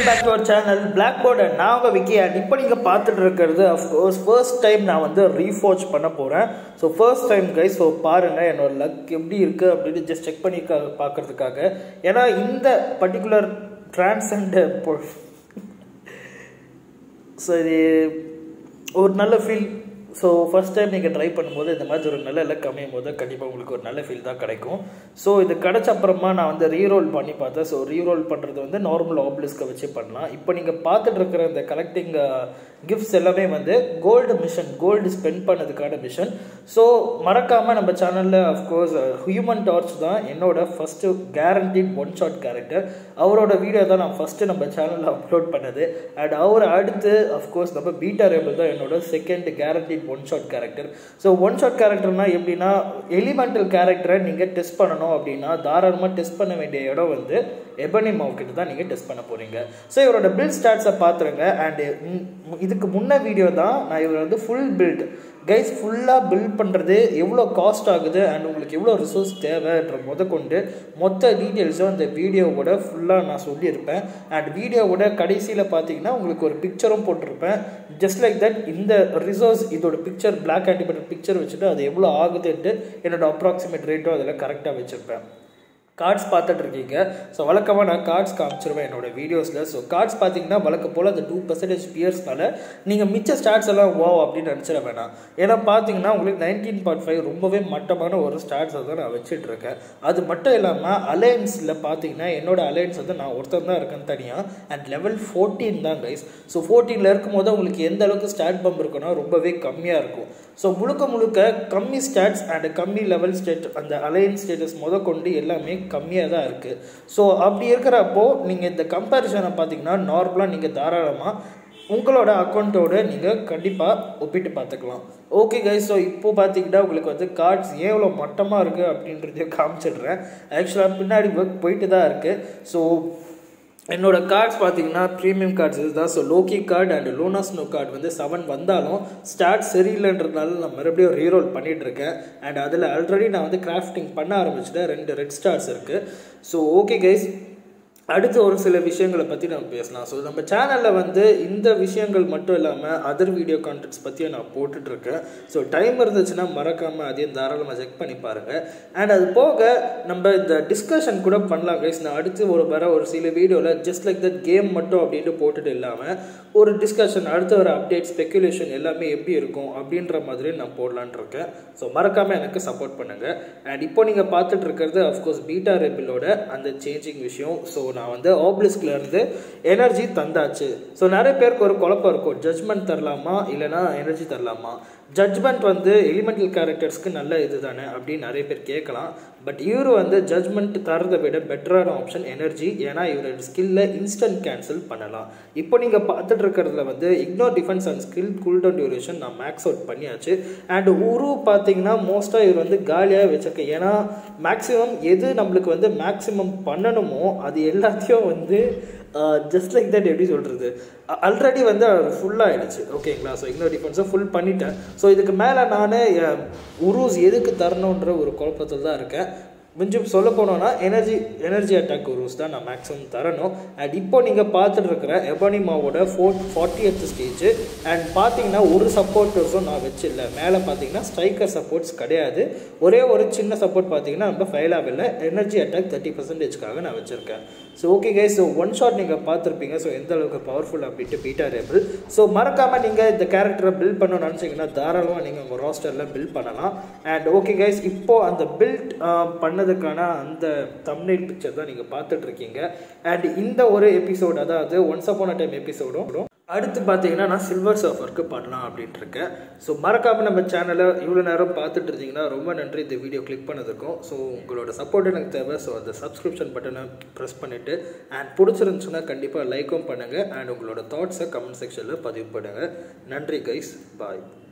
back to our channel Blackboard and now Vicky and இப்போ நீங்க பார்த்துட்டு இருக்கிறது of course first time நான் வந்து reforge பண்ண போறேன். So first time guys, so பாருங்க என்னோட luck எப்படி இருக்கு அப்படி just check பண்ணி பார்க்கிறதுக்காக. ஏனா இந்த particular transcend சரி ஒரு நல்ல feel. So first time நீங்க ட்ரை பண்ணும்போது இந்த மாதிரி ஒரு நல்ல லக் அமையும்போது கண்டிப்பா உங்களுக்கு ஒரு நல்ல ஃபீல் தான் கிடைக்கும். சோ இது கிடைச்ச அப்புறமா நான் வந்து ரீரோல் பண்ணி பார்த்தேன். சோ ரீரோல் பண்றது வந்து நார்மல் ஆப்லிஸ்க வச்சு பண்ணலாம். இப்போ நீங்க பார்த்துட்டு இருக்கிற இந்த கலெக்டிங் கிஃப்ட்ஸ் எல்லாமே வந்து கோல்டு மிஷன், கோல்டு ஸ்பெண்ட் பண்ணதுக்கான மிஷன். சோ மறக்காம நம்ம சேனல்ல of course ஹியூமன் டார்ச் தான் என்னோட first guaranteed one shot character. அவரோட வீடியோ தான் நான் ஃபர்ஸ்ட் நம்ம சேனல்ல அப்லோட் பண்ணது. அண்ட் அவர் அடுத்து of course நம்ம பீட்டா ரேபிள் தான் என்னோட second guaranteed one shot character. So one shot கேரக்டர்னா எப்படின்னா எலிமெண்டல் கேரக்டரை நீங்கள் டெஸ்ட் பண்ணணும் அப்படின்னா தாராளமாக டெஸ்ட் பண்ண வேண்டிய இடம் வந்து எபனி மாவுக்கிட்ட தான் நீங்கள் டெஸ்ட் பண்ண போகிறீங்க. ஸோ இவரோட பில்ட் ஸ்டாட்ஸை பார்த்துருங்க. அண்ட் இதுக்கு முன்ன வீடியோ தான் நான் இவர் வந்து ஃபுல் பில்ட் கைஸ் ஃபுல்லாக பில்ட் பண்ணுறது எவ்வளோ காஸ்ட் ஆகுது அண்ட் உங்களுக்கு எவ்வளோ ரிசோர்ஸ் தேவைன்ற கொண்டு மொத்த டீட்டெயில்ஸும் அந்த வீடியோவோட ஃபுல்லாக நான் சொல்லியிருப்பேன். அண்ட் வீடியோவோட கடைசியில் பார்த்தீங்கன்னா உங்களுக்கு ஒரு பிக்சரும் போட்டிருப்பேன். ஜஸ்ட் லைக் தட் இந்த ரிசோர்ஸ் இதோட பிக்சர் பிளாக் ஆன்டிபேட்டட் பிக்சர் வச்சுட்டு அது எவ்வளோ ஆகுதுன்ட்டு என்னோட அப்ராக்சிமேட் ரேட்டும் அதில் கரெக்டாக வச்சுருப்பேன். கார்ட்ஸ் பார்த்துட்டு இருக்கீங்க. ஸோ வழக்கமாக நான் கார்ட்ஸ் காமிச்சிருவேன் என்னோட வீடியோஸில். ஸோ கார்ட்ஸ் பார்த்தீங்கன்னா வழக்கம் போல் அந்த 2% பியர்ஸ்னால நீங்கள் மிச்ச ஸ்டாட்ஸ் எல்லாம் ஓ அப்படின்னு நினச்சிட வேணாம். ஏன்னா பார்த்தீங்கன்னா உங்களுக்கு 19.5 ரொம்பவே மட்டமான ஒரு ஸ்டாட்ஸை தான் நான் வச்சுட்டு இருக்கேன். அது மட்டும் இல்லாமல் அலையன்ஸில் பார்த்தீங்கன்னா என்னோட அலையன்ஸ் வந்து நான் ஒருத்தர் தான் இருக்கேன் தனியாக. அண்ட் லெவல் 14 தான் கைஸ். ஸோ 14 இருக்கும்போது உங்களுக்கு எந்த அளவுக்கு ஸ்டாட் பம்ப் இருக்குன்னா ரொம்பவே கம்மியாக இருக்கும். ஸோ முழுக்க கம்மி ஸ்டாட்ஸ் அண்ட் கம்மி லெவல் ஸ்டேட் அந்த அலையன்ஸ் ஸ்டேட்டஸ் கொண்டு எல்லாமே கம்மியாக தான் இருக்குது. ஸோ அப்படி இருக்கிறப்போ நீங்கள் இந்த கம்பேரிசனை பார்த்தீங்கன்னா நார்மலாக நீங்கள் தாராளமாக உங்களோட அக்கௌண்ட்டோடு நீங்கள் கண்டிப்பாக ஒப்பிட்டு பார்த்துக்கலாம். ஓகே கைஸ், ஸோ இப்போ பார்த்தீங்கன்னா உங்களுக்கு வந்து கார்ட்ஸ் எவ்வளோ மட்டமாக இருக்குது அப்படின்றதையும் காமிச்சிடுறேன். ஆக்சுவலாக பின்னாடி ஒர்க் போயிட்டு தான் இருக்குது. ஸோ என்னோட கார்ட்ஸ் பார்த்தீங்கன்னா ப்ரீமியம் கார்ட்ஸ் இதுதான். So Loki card and Luna Snow card வந்து 7 வந்தாலும் ஸ்டார்ட் சரியில்லைன்றதுனால நான் மறுபடியும் ரீரோல் பண்ணிகிட்டு இருக்கேன். அண்ட் அதில் ஆல்ரெடி நான் வந்து கிராஃப்டிங் பண்ண ஆரம்பிச்சிட்டேன். 2 ரெட் ஸ்டார்ஸ் இருக்குது. ஸோ ஓகே கைஸ், அடுத்து ஒரு சில விஷயங்களை பற்றி நம்ம பேசலாம். ஸோ நம்ம சேனலில் வந்து இந்த விஷயங்கள் மட்டும் இல்லாமல் அதர் வீடியோ கான்டென்ட்ஸ் பற்றியும் நான் போட்டுட்ருக்கேன். ஸோ டைம் இருந்துச்சுன்னா மறக்காமல் அதையும் தாராளமாக செக் பண்ணி பாருங்கள். அண்ட் அது போக நம்ம இந்த டிஸ்கஷன் கூட பண்ணலாம் கைஸ். நான் அடுத்து ஒரு சில வீடியோவில் ஜஸ்ட் லைக் தட் கேம் மட்டும் அப்படின்ட்டு போட்டுட்டு இல்லாமல் ஒரு டிஸ்கஷன் அடுத்து ஒரு அப்டேட் ஸ்பெக்குலேஷன் எல்லாமே எப்படி இருக்கும் அப்படின்ற மாதிரி நான் போடலான் இருக்கேன். ஸோ மறக்காமல் எனக்கு சப்போர்ட் பண்ணுங்கள். அண்ட் இப்போ நீங்கள் பார்த்துட்டு இருக்கிறது அஃப்கோர்ஸ் பீட்டா ரேபிளோட அந்த சேஞ்சிங் விஷயம். ஸோ நான் வந்து ஆப்லிஸ்க்ல இருந்து எனர்ஜி தந்தாச்சு. ஸோ நிறைய பேருக்கு ஒரு குழப்பம் இருக்கும், ஜட்ஜ்மெண்ட் தரலாமா இல்லைனா எனர்ஜி தரலாமா. ஜட்ஜ்மெண்ட் வந்து எலிமெண்டல் கேரக்டர்ஸ்க்கு நல்ல இது தானே அப்படின்னு நிறைய பேர் கேட்கலாம். பட் இவர் வந்து ஜட்ஜ்மெண்ட் தரதை விட பெட்டரான ஆப்ஷன் எனர்ஜி. ஏன்னா இவரோட ஸ்கில்ல இன்ஸ்டன்ட் கேன்சல் பண்ணலாம். இப்போ நீங்கள் பார்த்துட்டு இருக்கிறதுல வந்து ignore defence and skill cooldown duration நான் மேக்ஸ் அவுட் பண்ணியாச்சு. அண்ட் உரு பார்த்தீங்கன்னா மோஸ்ட்டாக இவர் வந்து காலியாக வச்சிருக்கேன். ஏன்னா மேக்ஸிமம் எது நம்மளுக்கு வந்து மேக்ஸிமம் பண்ணணுமோ அது எல்லாத்தையும் வந்து ஜஸ்ட் லைக் தட் எப்படி சொல்கிறது ஆல்ரெடி வந்து அவர் ஃபுல்லாகிடுச்சு. ஓகேங்களா. ஸோ இக்னோர் டிஃபென்ஸை ஃபுல் பண்ணிட்டேன். ஸோ இதுக்கு மேலே நான் உருஸ் எதுக்கு தரணுன்ற ஒரு குழப்பத்தில் தான் இருக்கேன். கொஞ்சம் சொல்ல போனோன்னா எனர்ஜி அட்டாக் ரூல்ஸ் தான் நான் மேக்ஸிமம் தரணும். அண்ட் இப்போ நீங்கள் பார்த்துட்டு இருக்கிற எபனிமாவோட 40th ஸ்டேஜ். அண்ட் பார்த்தீங்கன்னா ஒரு சப்போர்ட்டர்ஸும் நான் வச்சில்லை. மேலே பார்த்தீங்கன்னா ஸ்ட்ரைக்கர் சப்போர்ட்ஸ் கிடையாது. ஒரே ஒரு சின்ன சப்போர்ட் பார்த்தீங்கன்னா நம்ம ஃபைலாக இல்லை. எனர்ஜி அட்டாக் 30%க்காக நான் வச்சுருக்கேன். So okay guys, so one shot நீங்கள் பார்த்துருப்பீங்க. ஸோ எந்த அளவுக்கு பவர்ஃபுல் அப்படின்ட்டு பீட்டா ரேபிள். ஸோ மறக்காமல் நீங்கள் இந்த கேரக்டரை பில்ட் பண்ணணும்னு நினச்சிங்கன்னா தாராளமாக நீங்கள் உங்கள் ராஸ்டரில் பில்ட் பண்ணலாம். அண்ட் ஓகே கைஸ், இப்போது அந்த பில்ட் பண்ணதுக்கான அந்த தம்ப்நெயில் பிக்சர் தான் நீங்கள் பார்த்துட்டு இருக்கீங்க. அண்ட் இந்த ஒரு எபிசோடு, அதாவது ஒன்ஸ் அப்பான் அ டைம் எபிசோடும் அடுத்து பார்த்தீங்கன்னா நான் சில்வர் சர்ஃபருக்கு பண்ணலாம் அப்படின்ட்டு இருக்கேன். ஸோ மறக்காமல் நம்ம சேனலை இவ்வளோ நேரம் பார்த்துட்டு இருந்தீங்கன்னா ரொம்ப நன்றி இந்த வீடியோ கிளிக் பண்ணதுக்கும். ஸோ உங்களோட சப்போர்ட் எனக்கு தேவை. ஸோ அந்த சப்ஸ்கிரிப்ஷன் பட்டனை ப்ரெஸ் பண்ணிவிட்டு அண்ட் பிடிச்சிருந்துச்சுன்னா கண்டிப்பாக லைக்கும் பண்ணுங்கள். அண்ட் உங்களோட தாட்ஸை கமெண்ட் செக்ஷனில் பதிவு பண்ணுங்கள். நன்றி கைஸ், பாய்.